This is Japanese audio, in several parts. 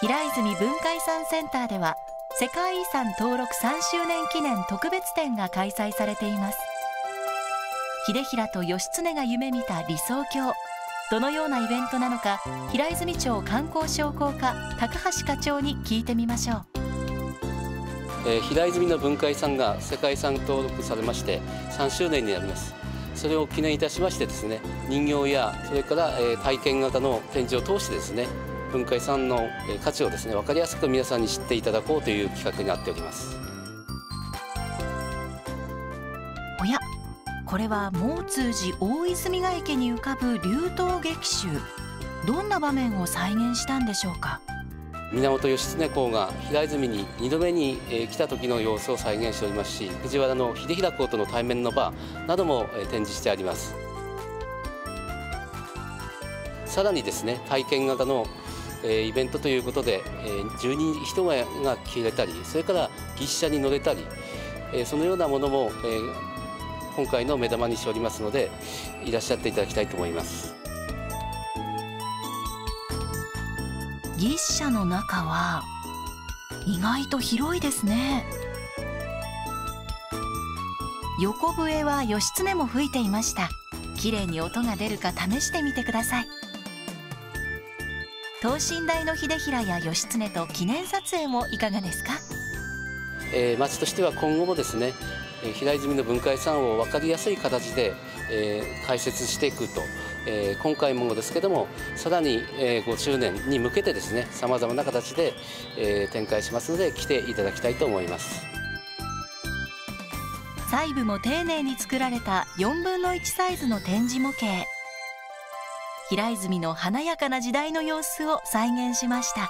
平泉文化遺産センターでは世界遺産登録3周年記念特別展が開催されています。秀衡と義経が夢見た理想郷、どのようなイベントなのか、平泉町観光商工課高橋課長に聞いてみましょう。 平泉の文化遺産が世界遺産登録されまして3周年になります。それを記念いたしましてですね、人形やそれから体験型の展示を通してですね、文化遺産の価値をですね、分かりやすく皆さんに知っていただこうという企画になっております。 おや、これは毛通寺大泉ヶ池に浮かぶ竜頭劇集、どんな場面を再現したんでしょうか。 源義経公が平泉に2度目に来た時の様子を再現しておりますし、藤原の秀衡公との対面の場なども展示してあります。さらにですね、体験型のイベントということで、十人一重が着れたり、それから牛車に乗れたり、そのようなものも今回の目玉にしておりますので、いらっしゃっていただきたいと思います。 牛車の中は意外と広いですね。横笛は義経も吹いていました。綺麗に音が出るか試してみてください。等身大の秀衡や義経と記念撮影もいかがですか。 町としては今後もですね、平泉の文化遺産を分かりやすい形で、解説していくと、今回もですけども、さらに、5周年に向けてですね、さまざまな形で、展開しますので来ていただきたいと思います。 細部も丁寧に作られた4分の1サイズの展示模型、平泉の華やかな時代の様子を再現しました。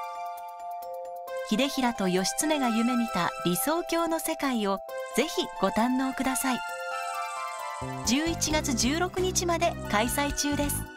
秀衡と義経が夢見た理想郷の世界をぜひご堪能ください。11月16日まで開催中です。